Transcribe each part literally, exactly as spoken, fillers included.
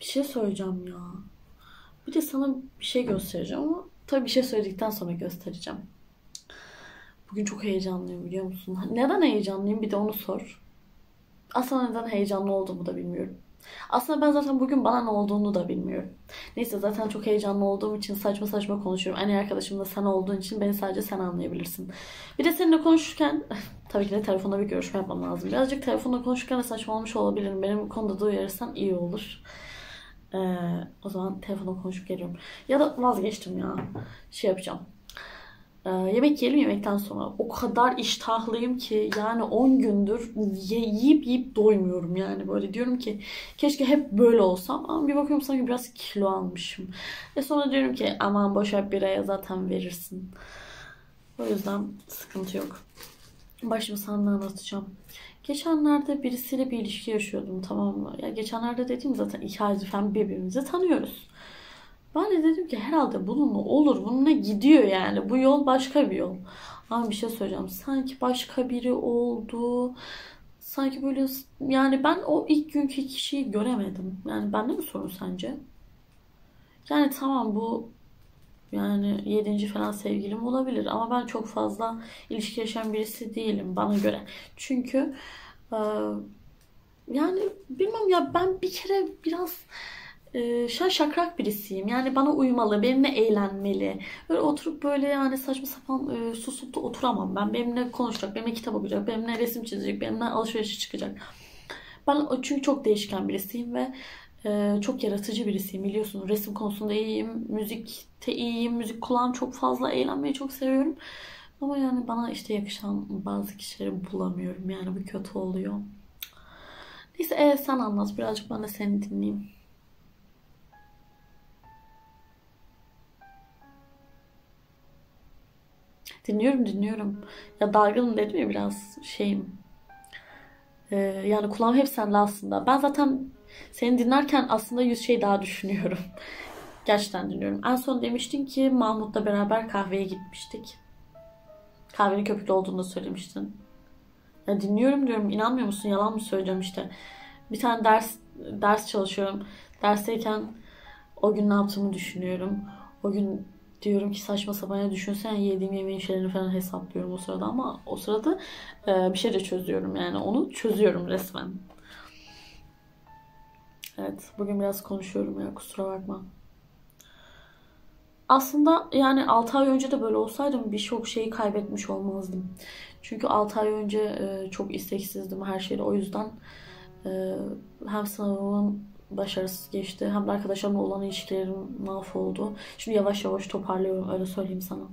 Bir şey söyleyeceğim ya. Bir de sana bir şey göstereceğim ama tabii bir şey söyledikten sonra göstereceğim. Bugün çok heyecanlıyım biliyor musun? Neden heyecanlıyım bir de onu sor. Aslında neden heyecanlı olduğumu da bilmiyorum. Aslında ben zaten bugün bana ne olduğunu da bilmiyorum. Neyse zaten çok heyecanlı olduğum için saçma saçma konuşuyorum. En iyi arkadaşım da sen olduğun için beni sadece sen anlayabilirsin. Bir de seninle konuşurken tabii ki de telefonda bir görüşme yapmam lazım. Birazcık telefonda konuşurken de saçmalamış olabilirim. Benim bu konuda da uyarırsan iyi olur. Ee, o zaman telefonda konuşup geliyorum. Ya da vazgeçtim ya. Şey yapacağım. Ee, yemek yiyelim yemekten sonra. O kadar iştahlıyım ki yani on gündür ye- yiyip yiyip doymuyorum yani. Böyle diyorum ki keşke hep böyle olsam. Ama bir bakıyorum sanki biraz kilo almışım. Ve sonra diyorum ki aman boşver biraya zaten verirsin. O yüzden sıkıntı yok. Başımı sana anlatacağım. Geçenlerde birisiyle bir ilişki yaşıyordum, tamam mı? Ya geçenlerde dediğim zaten iki aydır falan birbirimizi tanıyoruz. Ben de dedim ki herhalde bununla olur, bununla gidiyor yani. Bu yol başka bir yol. Ama bir şey söyleyeceğim. Sanki başka biri oldu. Sanki böyle yani ben o ilk günkü kişiyi göremedim. Yani bende mi sorun sence? Yani tamam bu yani yedinci falan sevgilim olabilir ama ben çok fazla ilişki yaşayan birisi değilim bana göre. Çünkü e, yani bilmem ya ben bir kere biraz e, şen şakrak birisiyim. Yani bana uymalı, benimle eğlenmeli. Böyle oturup böyle yani saçma sapan e, susup da oturamam ben. Benimle konuşacak, benimle kitap okuyacak, benimle resim çizecek, benimle alışverişe çıkacak. Ben çünkü çok değişken birisiyim ve e, çok yaratıcı birisiyim biliyorsun. Resim konusunda iyiyim, müzikte iyiyim, müzik kulağım çok fazla, eğlenmeyi çok seviyorum. Ama yani bana işte yakışan bazı kişileri bulamıyorum. Yani bu kötü oluyor. Neyse e, sen anlat birazcık ben de seni dinleyeyim. Dinliyorum dinliyorum. Ya dargınım dedim ya biraz şeyim. E, yani kulağım hep sende aslında. Ben zaten seni dinlerken aslında yüz şey daha düşünüyorum. Gerçekten dinliyorum. En son demiştin ki Mahmut'la beraber kahveye gitmiştik. Kahvenin köpüklü olduğunu da söylemiştin. Ya dinliyorum diyorum. İnanmıyor musun? Yalan mı söyleyeceğim işte. Bir tane ders ders çalışıyorum. Dersteyken o gün ne yaptığımı düşünüyorum. O gün diyorum ki saçma sapan ya düşünsen yediğim yemeğin şeylerini falan hesaplıyorum o sırada ama o sırada e, bir şey de çözüyorum yani. Onu çözüyorum resmen. Evet, bugün biraz konuşuyorum ya kusura bakma. Aslında yani altı ay önce de böyle olsaydım birçok şeyi kaybetmiş olmazdım. Çünkü altı ay önce e, çok isteksizdim her şeyde. O yüzden e, hem sınavımın başarısız geçti hem de arkadaşlarımla olan ilişkilerim mahvoldu. Şimdi yavaş yavaş toparlıyorum öyle söyleyeyim sana.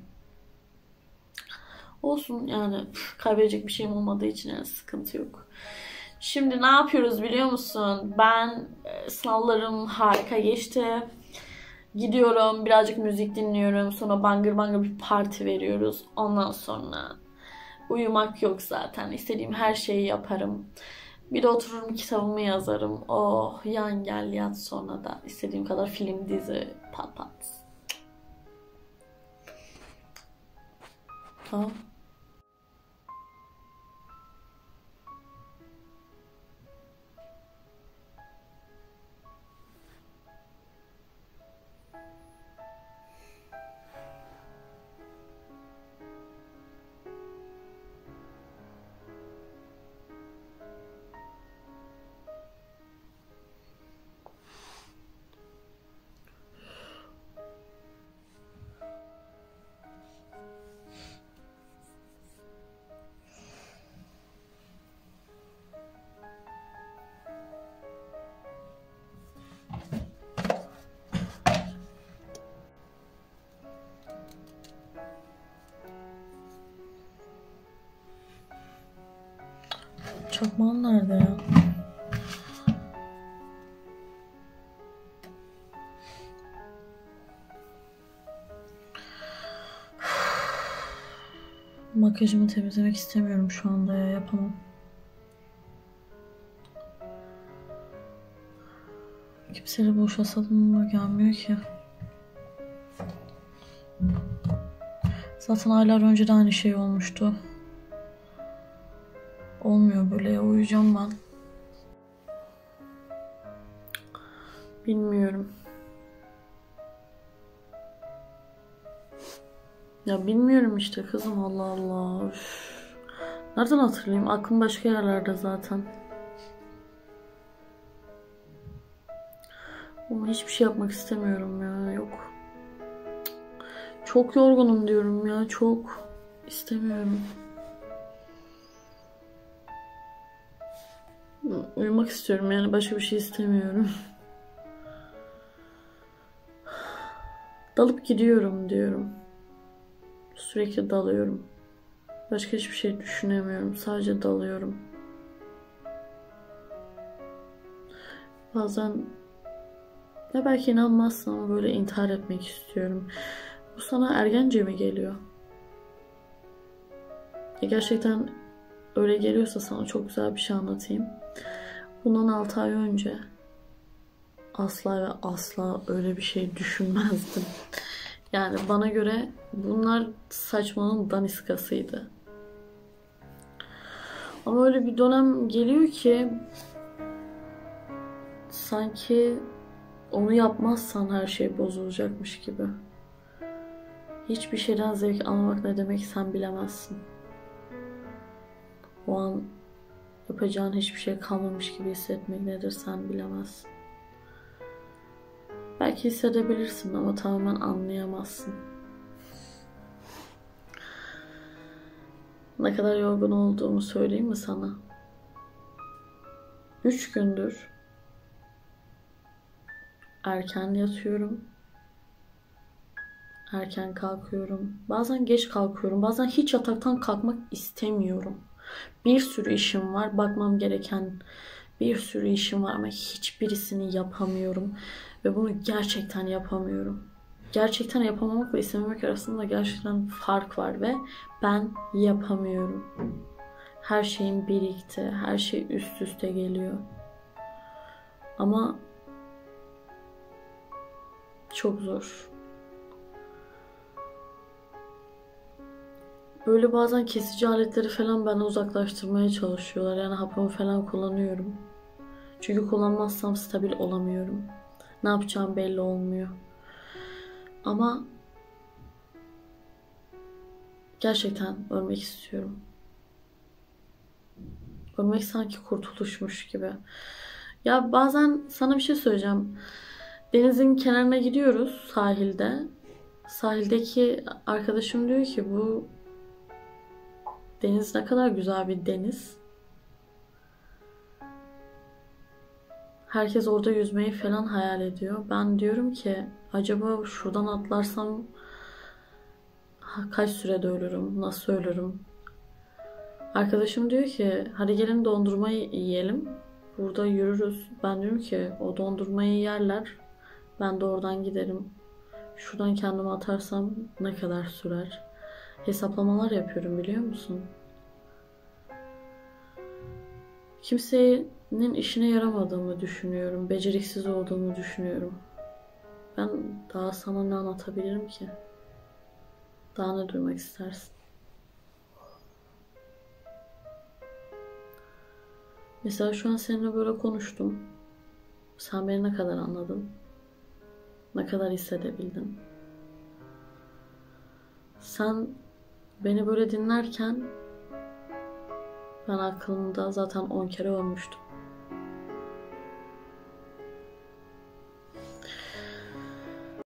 Olsun yani püf, kaybedecek bir şeyim olmadığı için yani sıkıntı yok. Şimdi ne yapıyoruz biliyor musun? Ben e, sınavlarım harika geçti. Gidiyorum, birazcık müzik dinliyorum. Sonra bangır bangır bir parti veriyoruz. Ondan sonra uyumak yok zaten. İstediğim her şeyi yaparım. Bir de otururum kitabımı yazarım. Oh yan gel yat sonra da istediğim kadar film dizi pat pat. Tamam. Çakmağım nerede ya? Makyajımı temizlemek istemiyorum şu anda ya yapamam. Kimseyle buluşasam da gelmiyor ki. Zaten aylar önce de aynı şey olmuştu. Olmuyor böyle ya uyuyacağım ben. Bilmiyorum. Ya bilmiyorum işte kızım, Allah Allah. Üf. Nereden hatırlayayım? Aklım başka yerlerde zaten. Ama hiçbir şey yapmak istemiyorum ya. Yok. Çok yorgunum diyorum ya. Çok istemiyorum. Uyumak istiyorum yani, başka bir şey istemiyorum. Dalıp gidiyorum diyorum. Sürekli dalıyorum. Başka hiçbir şey düşünemiyorum. Sadece dalıyorum. Bazen, ya belki inanmazsın ama böyle intihar etmek istiyorum. Bu sana ergence mi geliyor? Ya gerçekten öyle geliyorsa sana çok güzel bir şey anlatayım. Bundan altı ay önce asla ve asla öyle bir şey düşünmezdim. Yani bana göre bunlar saçmanın daniskasıydı. Ama öyle bir dönem geliyor ki sanki onu yapmazsan her şey bozulacakmış gibi. Hiçbir şeyden zevk almak ne demek sen bilemezsin. O an yapacağın hiçbir şey kalmamış gibi hissetmek nedir sen bilemezsin. Belki hissedebilirsin ama tamamen anlayamazsın. Ne kadar yorgun olduğumu söyleyeyim mi sana? Üç gündür erken yatıyorum. Erken kalkıyorum. Bazen geç kalkıyorum. Bazen hiç yataktan kalkmak istemiyorum. Bir sürü işim var. Bakmam gereken bir sürü işim var ama hiçbirisini yapamıyorum. Ve bunu gerçekten yapamıyorum. Gerçekten yapamamak ve istememek arasında gerçekten fark var ve ben yapamıyorum. Her şeyim birikti. Her şey üst üste geliyor. Ama çok zor. Böyle bazen kesici aletleri falan benden uzaklaştırmaya çalışıyorlar. Yani hapımı falan kullanıyorum. Çünkü kullanmazsam stabil olamıyorum. Ne yapacağım belli olmuyor. Ama gerçekten ölmek istiyorum. Ölmek sanki kurtuluşmuş gibi. Ya bazen sana bir şey söyleyeceğim. Denizin kenarına gidiyoruz sahilde. Sahildeki arkadaşım diyor ki bu deniz ne kadar güzel bir deniz. Herkes orada yüzmeyi falan hayal ediyor. Ben diyorum ki acaba şuradan atlarsam kaç sürede ölürüm, nasıl ölürüm? Arkadaşım diyor ki hadi gelin dondurmayı yiyelim. Burada yürürüz. Ben diyorum ki o dondurmayı yerler. Ben de oradan giderim. Şuradan kendimi atarsam ne kadar sürer? Hesaplamalar yapıyorum biliyor musun? Kimsenin işine yaramadığımı düşünüyorum. Beceriksiz olduğumu düşünüyorum. Ben daha sana ne anlatabilirim ki? Daha ne duymak istersin? Mesela şu an seninle böyle konuştum. Sen beni ne kadar anladın? Ne kadar hissedebildin? Sen beni böyle dinlerken ben aklımda zaten on kere ölmüştüm.